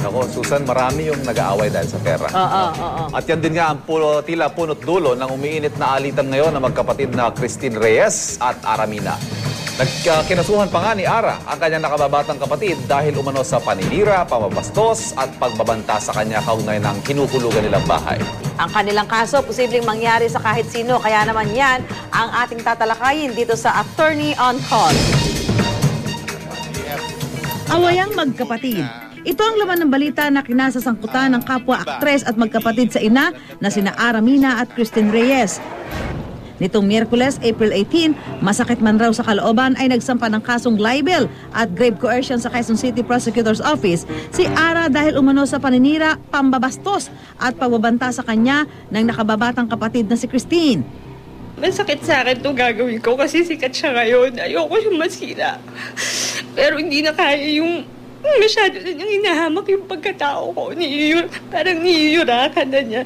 Ako, Susan, marami yung nag-aaway dahil sa pera. At yan din nga ang tila punot dulo ng umiinit na alitan ngayon ng magkapatid na Christine Reyes at Ara Mina. Kinasuhan pa nga ni Ara ang kanyang nakababatang kapatid dahil umano sa paninira, pamabastos at pagbabanta sa kanya kaugnay ng kinuhulugan nilang bahay. Ang kanilang kaso, posibleng mangyari sa kahit sino. Kaya naman yan ang ating tatalakayin dito sa Attorney on Call. Awayang magkapatid. Ito ang laman ng balita na kinasasangkutan ng kapwa aktres at magkapatid sa ina na sina Ara Mina at Christine Reyes. Nitong Miyerkules, April 18, masakit man raw sa kalooban ay nagsampa ng kasong libel at grave coercion sa Quezon City Prosecutor's Office si Ara dahil umano sa paninira, pambabastos at pagbabanta sa kanya ng nakababatang kapatid na si Christine. Masakit sa akin itong gagawin ko kasi sikat siya ngayon. Ayoko siyang masira. Pero hindi na kaya yung masyado na niyang hinahamak yung pagkatao ko. Parang niyuyurakan na niya.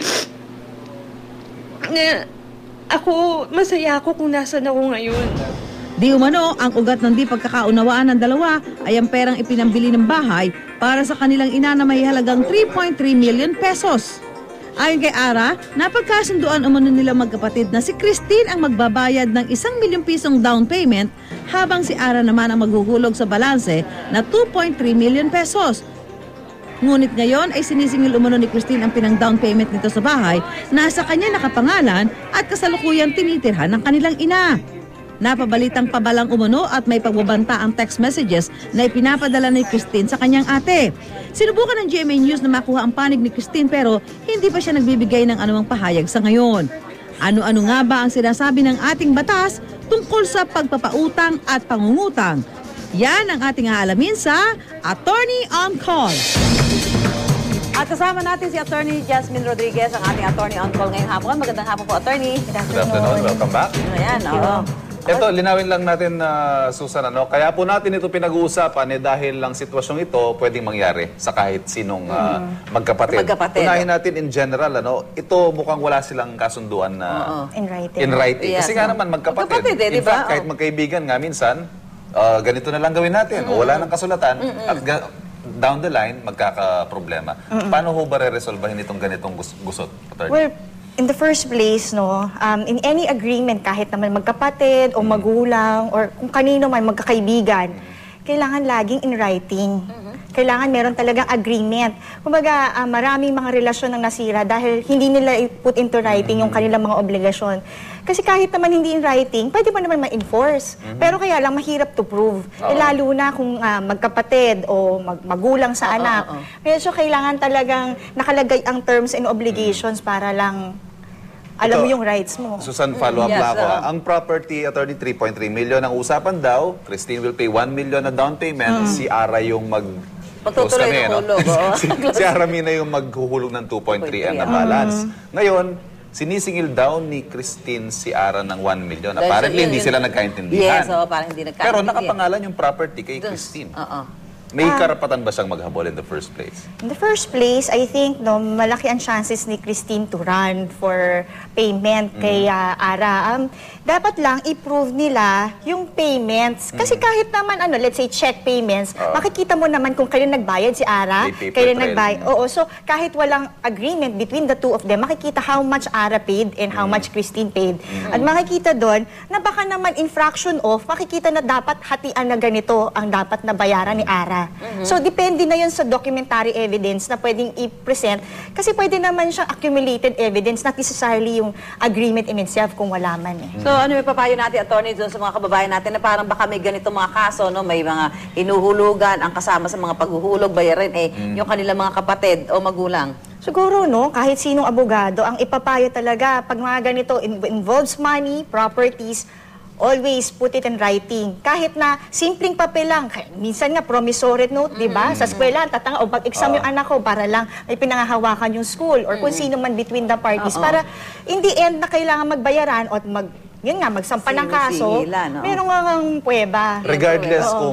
Ako, masaya ako kung nasan ako ngayon. Di umano, ang ugat ng di pagkakaunawaan ng dalawa ay ang perang ipinambili ng bahay para sa kanilang ina na may halagang 3.3 million pesos. Ayon kay Ara, napagkasunduan umano nila magkapatid na si Christine ang magbabayad ng 1 milyong pisong down payment habang si Ara naman ang maghuhulog sa balanse na 2.3 million pesos. Ngunit ngayon ay sinisingil umano ni Christine ang pinang-down payment nito sa bahay na sa kanya nakapangalan at kasalukuyang tinitirhan ng kanilang ina. Napabalitang pabalang umano at may pagbabanta ang text messages na ipinapadala ni Christine sa kanyang ate. Sinubukan ng GMA News na makuha ang panig ni Christine pero hindi pa siya nagbibigay ng anumang pahayag sa ngayon. Ano-ano nga ba ang sinasabi ng ating batas tungkol sa pagpapautang at pangungutang? Yan ang ating aalamin sa Attorney on Call. At kasama natin si Attorney Jasmine Rodriguez, ang ating Attorney on Call ngayong hapon. Magandang hapon po, Attorney. Good afternoon. Welcome back. Ayan, oo. Ito, linawin lang natin, Susan, kaya po natin ito pinag-uusapan dahil lang sitwasyong ito pwedeng mangyari sa kahit sinong magkapatid. Unahin natin in general, ito mukhang wala silang kasunduan na in writing. Yes, Kasi nga naman magkapatid. In fact, kahit magkaibigan nga minsan, ganito na lang gawin natin. O wala nang kasulatan at down the line, magkakaproblema. Paano ho ba re-resolvahin itong ganitong gusot? Well, in the first place, in any agreement, kahit naman magkapatid o magulang or kung kanino man magkakaibigan, kailangan laging in writing. Kailangan meron talagang agreement. Kumbaga, maraming mga relasyon ang nasira dahil hindi nila i-put into writing yung kanilang mga obligasyon. Kasi kahit naman hindi in writing, pwede pa naman ma-enforce. Pero kaya lang mahirap to prove. Lalo na kung magkapatid o magulang sa anak. Medyo kailangan talagang nakalagay ang terms and obligations para lang alam mo yung rights mo. Susan, follow-up lang ako. Ang property, attorney, 3.3 million. Ang usapan daw, Christine will pay 1 million na down payment. Si Ara yung magtutuloy ng hulog. Si Ara Mina yung maghuhulog ng 2.3 ang na-balance. Ngayon, sinisingil daw ni Christine si Ara ng 1 million. Apparently, hindi sila nagkaintindihan. Yes, parang hindi nagkaintindihan. Pero nakapangalan yung property kay Christine. May karapatan ba siyang mag-habol in the first place? In the first place, I think malaki ang chances ni Christine to run for payment kay Ara. Dapat lang i-prove nila yung payments. Kasi kahit naman, let's say check payments, makikita mo naman kung kailan nagbayad si Ara, kailan nagbayad. Oo, so kahit walang agreement between the two of them, makikita how much Ara paid and how much Christine paid. At makikita doon na baka naman infraction of, makikita na dapat hatian na ganito ang dapat na bayaran ni Ara. So, depende na yun sa documentary evidence na pwedeng i-present. Kasi pwede naman siyang accumulated evidence, not necessarily yung agreement in itself kung wala man. So, ano may papayo natin, Attorney, doon sa mga kababayan natin na parang baka may ganito mga kaso, may mga hinuhulugan, ang kasama sa mga paghuhulog, bayarin, yung kanilang mga kapatid o magulang? Siguro, kahit sinong abogado, ang ipapayo talaga, pag mga ganito involves money, properties, always put it in writing. Kahit na simpleng papel lang. Minsan nga, promissory note, di ba? Sa eskwela, tatanga, o pag-exam yung anak ko para lang may pinangahawakan yung school or kung sino man between the parties. Para in the end na kailangan magbayaran o magsampa ng kaso, meron nga ang pweba. Regardless kung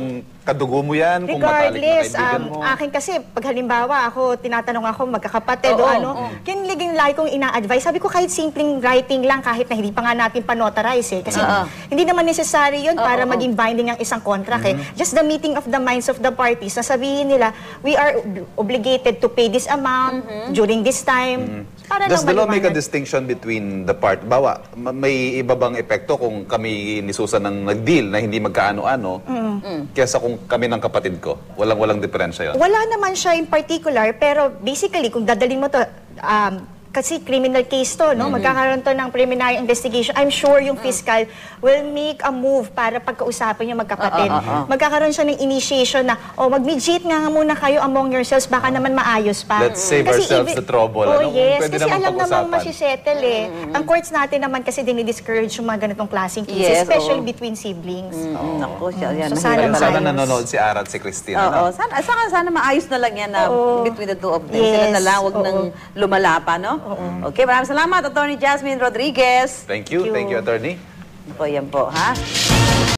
kadugo mo yan, kung matalik na Regardless, kaibigan mo. akin kasi, pag halimbawa ako, tinatanong ako, magkakapatid o Oo, ano, oo. yun liging lagi kong ina-advise. Sabi ko, kahit simpleng writing lang, kahit na hindi pa nga natin panotarize eh. Kasi hindi naman necessary yun para maging binding ang isang contract eh. Just the meeting of the minds of the parties, na sabihin nila, we are obligated to pay this amount during this time. Para Does lang the law make a maliwanag. distinction between the part? Bawa, may iba bang epekto kung kami ni Susan ang nag-deal na hindi magkaano-ano kesa kung kami ng kapatid ko? Walang diferensya yun. Wala naman siya in particular, pero basically, kung dadalhin mo to, kasi criminal case to, no? Magkakaroon to ng preliminary investigation. I'm sure yung fiscal will make a move para pagkausapin yung magkapatid. Magkakaroon siya ng initiation na, mag-mediate nga muna kayo among yourselves, baka naman maayos pa. Let's save Kasi ourselves the trouble. Oh, Ano? yes. Pwede Kasi naman alam namang pag-usapan. masisettle eh. Ang courts natin naman kasi dinidiscourage yung mga ganitong klaseng cases, Yes, especially oo. between siblings. Naku, yan. So, mahirap sana Sana tayo. nanonood si Ara at si Christine. Oo, Ano? sana maayos na lang yan na between the two of them. Sila Yes, na lang, huwag oo. nang lumala pa, no? Okay, maraming salamat, Attorney Jasmine Rodriguez. Thank you, attorney. Po, yan po, ha?